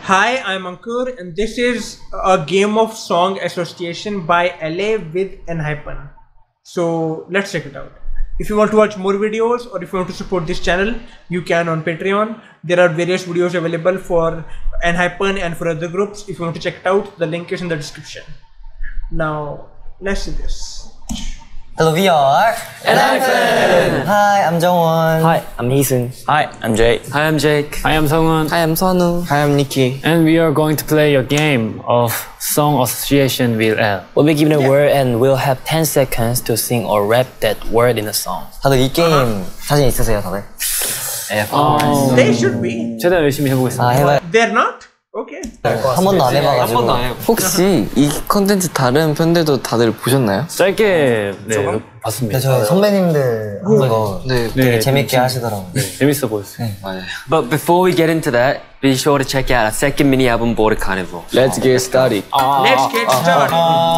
Hi, I'm Ankur, and this is a game of song association by LA with Enhypen. So let's check it out. If you want to watch more videos or if you want to support this channel, you can on Patreon. There are various videos available for Enhypen and for other groups. If you want to check it out, the link is in the description. Now, let's do this. Hello, we are Enhypen. Hi, I'm Jongwon. Hi, I'm Heesun. Hi, I'm Jay. Hi, I'm Jake. Hi, I'm Sungwon. Hi, I'm Sonu. Hi, I'm Nikki. And we are going to play a game of song association with L. We'll be given a word and we'll have 10 seconds to sing or rap that word in a song. 다들 이 게임 자신 있으세요, 다들? They should be. 최대한 열심히 해보겠습니다. 해봐요. They're not? Okay. 한 번도 안 해봐가지고. 한 번도 안 해요. 혹시 이 컨텐츠 다른 편들도 다들 보셨나요? 짧게 봤습니다. 근데 저 선배님들 하는 거 되게 재밌게 하시더라고요. 재밌어 보였어요. 맞아요. But before we get into that, be sure to check out our second mini album, Border Carnival. Let's get started. Let's get started.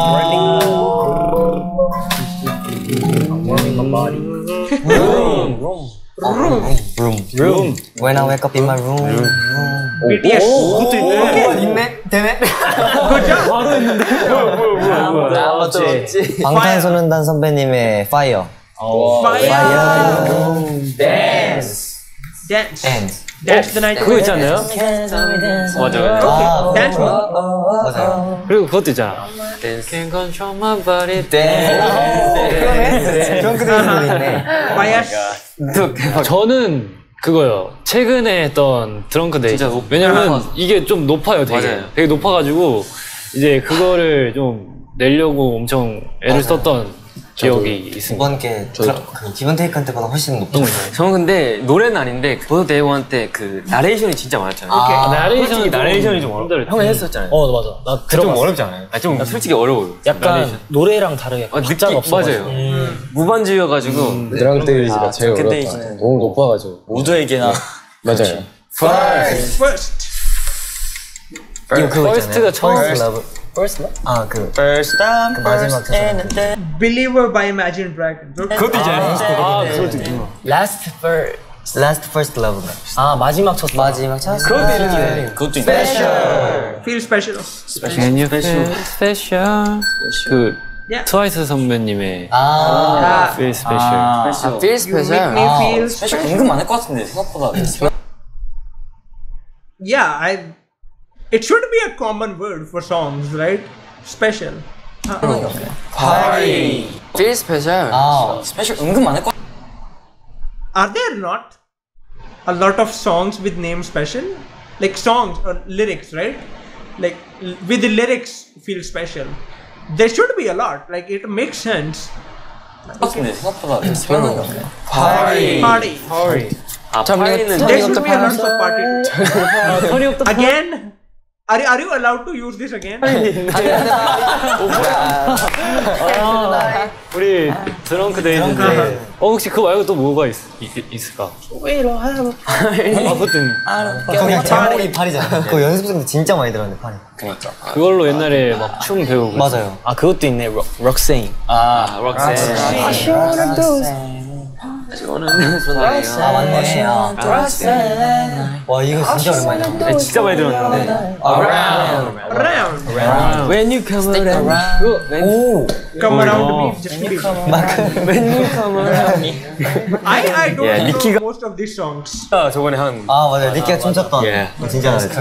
Room. When I wake up in my room. BTS. 그것도 있네. 있네? 되네? Good job. 바로 했는데. 방탄소년단 선배님의 Fire. Fire. Dance. Dance. Dance the night 그거 away. 있잖아요. Okay. Dance one. 맞아요. 그리고 그것도 있잖아. Can't control my body. 그러네. 드렁크데이도 있네. Fire. 저는 그거요. 최근에 했던 드렁크 데이. 진짜 왜냐면 이게 좀 높아요, 되게. 맞아요. 되게 높아가지고 이제 그거를 좀 내려고 엄청 애를 썼던 기억이 있습니다. 이번 게 그 기본 테이크한 때보다 훨씬 높은 거예요. 저는 근데 노래는 아닌데 보더 데이 원 때 그 나레이션이 진짜 많았잖아요. 나레이션이 좀 어렵더라고요. 형이 했었잖아요. 맞아. 나 좀 어렵지 않아요? 좀 솔직히 어려워요. 약간 노래랑 다르게 박자가 없어. 맞아요. 무반주여가지고 드랑데이즈가 제일 어렵다. 너무 높아가지고. 모두에게나 맞아요. First. 이거 그거 퍼스트가 처음 First Love? 아, 그 First Time 그 마지막 저 Believer by Imagine Dragons. 그것도 있잖아요. 그것도 있구나. Last First Love. 아, 마지막 첫 마지막 첫 그것도 있네. Feel special. Can you feel special? 그 Yeah. 트와이스 선배님의 Feel Special. Feel You make me feel special. 은근 많을 것 같은데 생각보다. Yeah, it should be a common word for songs, right? Special. Party. Feel special. 스페셜 은근 많을 것. Are there not a lot of songs with name special? Like songs or lyrics, right? Like with the lyrics feel special. There should be a lot. Like it makes sense. 같은데 생각보다. Party. 파리는 There should be a lot of party. Again? Are you allowed to use this again? 우리 드렁크 데이인데 혹시 그거 말고 또 뭐가 있을까? 그것도 그냥 제목이 파리잖아요. 그거 연습생 때 진짜 많이 들었는데 파리. 그러니까. 그걸로 옛날에 막 춤 배우고 맞아요. 아 그것도 있네. 록세인. 록센. 아 맞네. 와 이거 진짜 오랜만이다. 진짜 많이 들었는데. Around. When you come around. 오. Come around me. Just kidding. When you come around me. I don't Yeah, know most of these songs. 저번에 한. 아 맞아요. 니키가 춤췄던. Yeah. 그거 진짜 잘했어.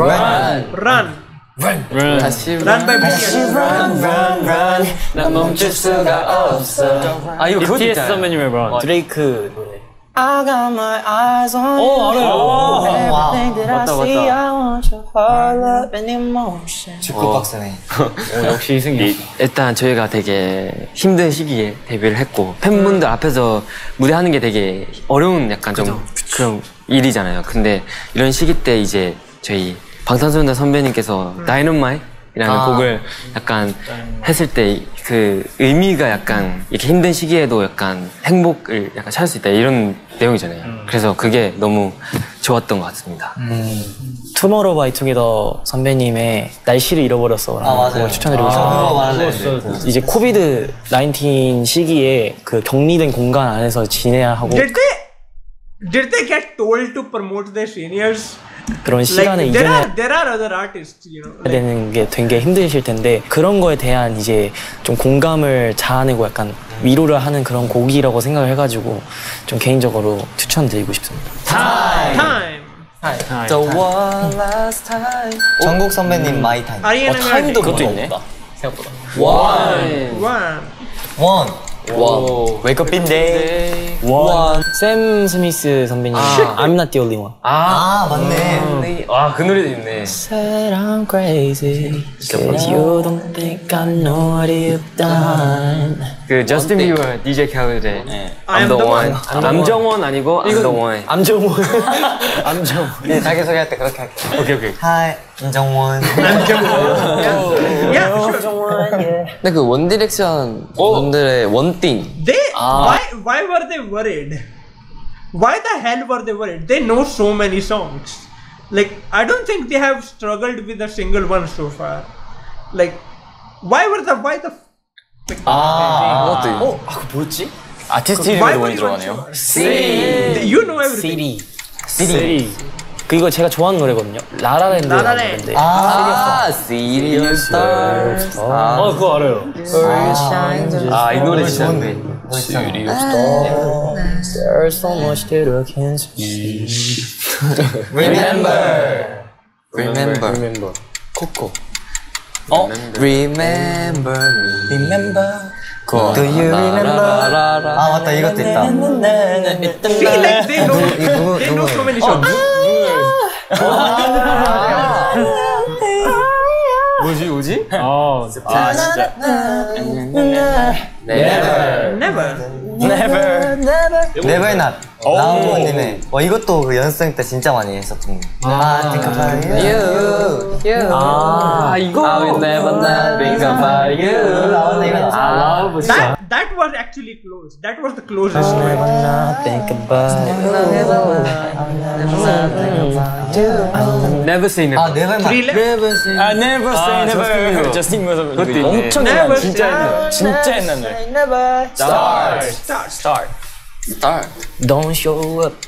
Run. 다시 Run by BTS. 난 멈출 수가 없어. 아 이거 그것도 BTS 있잖아요. 선배님의 Run. 드레이크 노래. I got my eyes on 알아요. everything that 맞다, I see. 맞다. I want your heart, love, and emotion. 축구 박스네. 역시 이승이. 일단 저희가 되게 힘든 시기에 데뷔를 했고 팬분들 앞에서 무대하는 게 되게 어려운 약간 좀 그런 일이잖아요. 근데 이런 시기 때 이제 저희 방탄소년단 선배님께서 Dynamite이라는 곡을 약간 했을 때 그 의미가 약간 이렇게 힘든 시기에도 약간 행복을 약간 찾을 수 있다 이런 내용이잖아요. 그래서 그게 너무 좋았던 것 같습니다. 투모로우 바이 투게더 선배님의 날씨를 잃어버렸어 라는 맞아요. 곡을 추천드리고 싶어요. 이제 코비드 19 시기에 그 격리된 공간 안에서 지내야 하고 Did they get told to promote their seniors? 그런 시간을 Like 이겨내야 there are other artists, you know. Like, 되는 게 되게 힘드실 텐데 그런 거에 대한 이제 좀 공감을 자아내고 약간 위로를 하는 그런 곡이라고 생각을 해가지고 좀 개인적으로 추천드리고 싶습니다. time. The one last time. 정국 선배님 마이 타임. Ariana Grande. 그것도 있네. One. 원. Wake up in day. 샘 스미스 선배님 I'm not the only one. 아 맞네. 아그 노래도 있네. Said I'm crazy cause you don't think I know what you've done. 그 저스틴 비버 DJ 캘리드의 I am the one. 암정원 아니고 I'm the one. 암정원. 암정원. 네, 자기 소개할 때 그렇게 할게. 오케이 오케이. Hi, 임정원. Yeah, sure. 근데 그 원디렉션 분들의 원띵. Why were they worried? Why the hell were they worried? They know so many songs. Like I don't think they have struggled with a single one so far. Like why the 그것도 그거 뭐였지? 아티스트 why 이름이 were 많이 you 들어가네요. unsure? You know everything. CD. 그 이거 제가 좋아하는 노래거든요. 라라랜드. 라라랜드. Serious Stars. 그거 알아요. 아 이 노래 진짜 좋은데. There's so much that I can't see. Remember. 코코. Remember me. Do you remember? 아 맞다 이것도 있다. See, like they know so many songs. 뭐지? 아 진짜. Never Not. 라우모님의 이것도 그 연습생 때 진짜 많이 했었던 거. I think about you. 아 이거 I will never not think about you. That was actually close. That was the closest. Think about Never say never. 아 Never Not. Never say I never say never. 저스틴 비버 그것도 있네. 엄청 Never 옛날 진짜 옛날 노래. Start. Don't show up.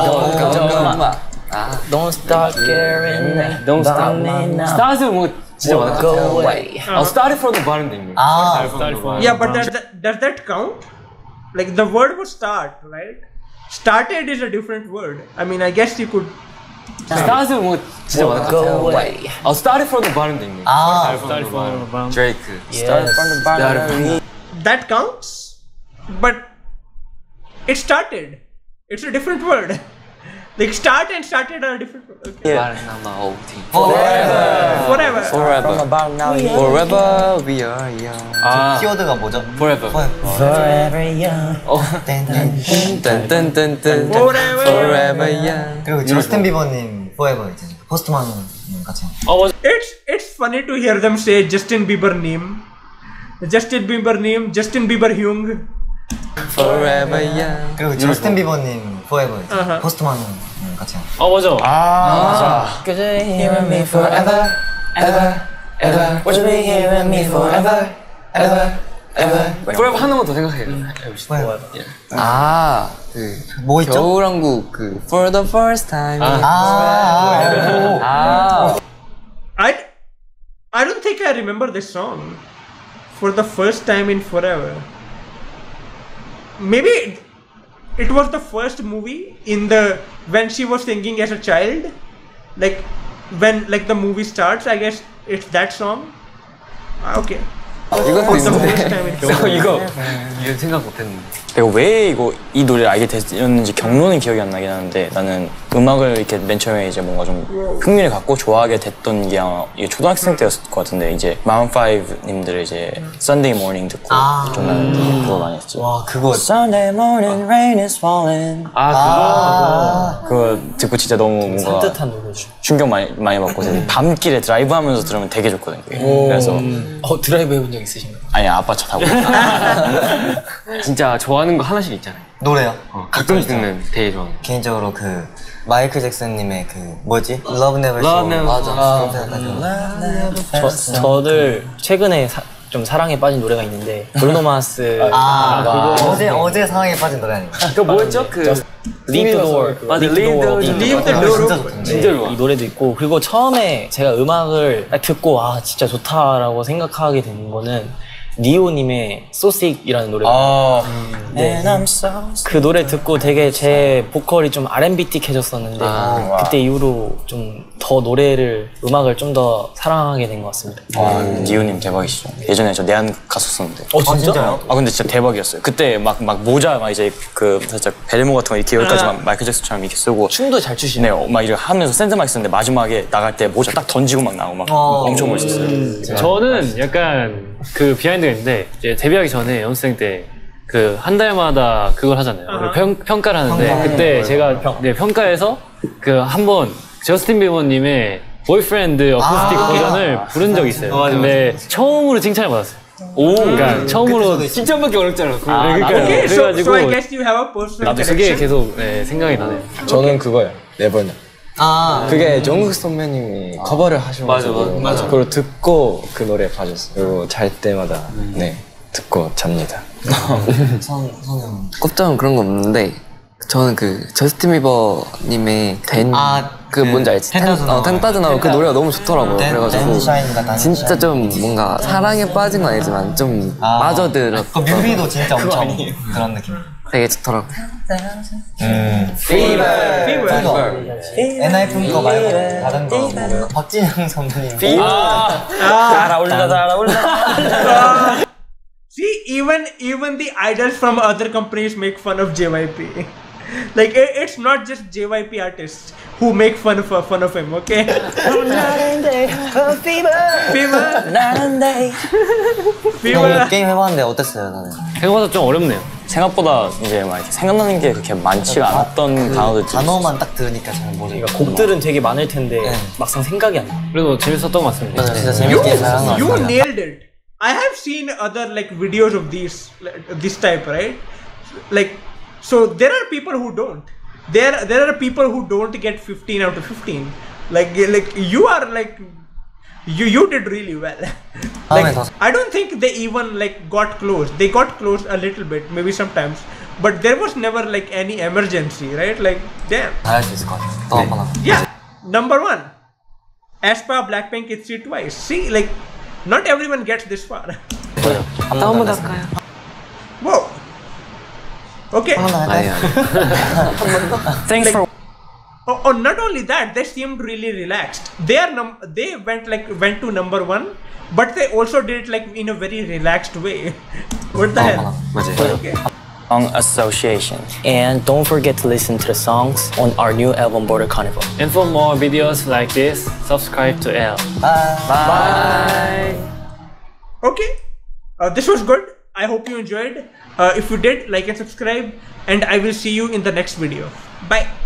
Don't start caring. Don't stop. about me now. Start은 뭐 진짜 많아. Go away. Started from the bottom 있네. 아 Yeah, but does that count? Like the word was start, right? Started is a different word. I mean, I guess you could. Start은 뭐 진짜 많아. Go away. Started from the bottom 있네. 아 Drake. Started from the bottom. That counts, but it started. It's a different word. Like start and started are different words. Okay. Forever. Forever we are young. 키워드가 뭐죠? Forever. Forever young. 딴딴딴딴. Forever. Forever young. 그리고 저스틴 비버님 Forever 있잖아요. 포스트만님 같이 한. It's funny to hear them say Justin Bieber name, Justin Bieber name, Justin Bieber Hyung. Forever young. 그리고 저스틴 비버님 Forever 있잖아요. 포스트만님 같이 한. 맞아. Could you hear me forever, ever, ever? Would you be hearing me forever, ever, ever? Forever 하나만 더 생각해. 뭐 있죠? 겨울왕국 그 For the first time. I don't think I remember this song for the first time in forever. Maybe it was the first movie in the when she was singing as a child, like when like the movie starts. I guess it's that song. Okay. 이것도 For the 있는데. first time in forever. 이거 이건 생각 못했는데. 내가 왜 이 노래를 알게 됐는지 경로는 기억이 안 나긴 하는데 나는 음악을 이렇게 맨 처음에 이제 뭔가 좀 흥미를 갖고 좋아하게 됐던 게 아마 이게 초등학생 때였을 것 같은데 이제 마룬5 님들의 이제 Sunday Morning 듣고 좀 나는 그거 많이 했지. 와 그거 Sunday morning rain is falling. 그거 듣고 진짜 너무 뭔가 산뜻한 노래죠. 충격 많이 받고 밤길에 드라이브하면서 들으면 되게 좋거든요. 그게. 그래서 드라이브 해본 적 있으신가요? 아니 아빠 차 타고 진짜 좋아하는 거 하나씩 있잖아요. 노래요? 가끔씩 듣는 되게 좋아하는 거. 개인적으로 그 마이클 잭슨님의 그 뭐지? Love Never Love Show. Never 맞아. 저들 최근에 좀 사랑에 빠진 노래가 있는데 브루노 마스 어제 상황에 빠진 노래 아닌가? 그 뭐였죠? 그 Leave the Door 맞아, Leave the Door. 진짜 좋던데. 진짜 좋아. 이 노래도 있고 그리고 처음에 제가 음악을 딱 듣고 아 진짜 좋다라고 생각하게 된 거는 니오님의 So Sick이라는 노래가 네. 그 노래 듣고 되게 제 보컬이 좀 R&B틱해졌었는데 그때 이후로 좀 더 노래를 음악을 좀 더 사랑하게 된 것 같습니다. 니오님 대박이시죠. 예전에 저 내한 갔었었는데. 진짜요? 근데 진짜 대박이었어요. 그때 막 모자 막 이제 그 살짝 벨모 같은 거 이렇게 여기까지 막 마이클 잭슨처럼 이렇게 쓰고 춤도 잘 추시네요. 네, 막 이렇게 하면서 샌드 막 있었는데 마지막에 나갈 때 모자 딱 던지고 막 나오고 막 엄청 멋있었어요. 저는 약간 그 비하인드가 있는데 이제 데뷔하기 전에 연습생 때 그 한 달마다 그걸 하잖아요. 평가를 하는데 그때 제가 평가에서 그 한번 저스틴 비버님의 보이프렌드 어쿠스틱 버전을 부른 적이 있어요. 근데 처음으로 칭찬을 받았어요. 그러니까 처음으로 칭찬받기 어렵잖아. Okay, so I 그래가지고 guess you have a personal 나도 그게 connection. 계속 생각이 나네요. 저는 그거예요. 네버나. 그게 정국 선배님이 커버를 하셔가지고 맞아. 그걸 듣고 그 노래 빠졌어요. 그리고 잘 때마다 네 듣고 잡니다. 꼽자면 그런 거 없는데 저는 그 저스틴 비버님의 그 뭔지 알지? 10,000 10,000 그 노래가 너무 좋더라고요. 그래가지고 샤인인가 진짜 좀 뭔가 사랑에 빠진 건 아니지만 좀 빠져들었던 그 뮤비도 진짜 엄청 그런 느낌. 되게 좋더라고요. 엔하이픈 거 말고 다른 거 뭐, 박진영 선배님. See, even the idols from other companies make fun of JYP. Like it's not just JYP artists who make fun of him. Okay. 이거 게임 해봤는데 어땠어요, 나는? 생각보다 좀 어렵네요. 생각보다 이제 막 이렇게 생각나는 게 그렇게 많지가 않았던 단어들. 단어만 딱 들으니까 잘 모르겠어요. 곡들은 되게 많을 텐데 막상 생각이 안 나. 그래도 재밌었던 것 같습니다. 맞아, 진짜 재밌게 잘한 것 You 같아요. nailed it. I have seen other like videos of this type, right? Like, so there are people who don't. There are people who don't get 15 out of 15. Like you are like you did really well. Like, I don't think they even like got close. They got close a little bit, maybe sometimes, but there was never like any emergency, right? Like, damn. 잘할 수 있을 것 같아요. 또 한 번 하고. Yeah. Number one, aespa Blackpink it's it twice. See, like, not everyone gets this far. 한번 더 할까요? Whoa. Okay. Thanks for. Oh, not only that, they seemed really relaxed. They went to number one, but they also did it like in a very relaxed way. What the hell? Okay. Song Association. And don't forget to listen to the songs on our new album Border Carnival. And for more videos like this, subscribe to L. Bye. Okay. This was good. I hope you enjoyed. If you did, like and subscribe, and I will see you in the next video. Bye.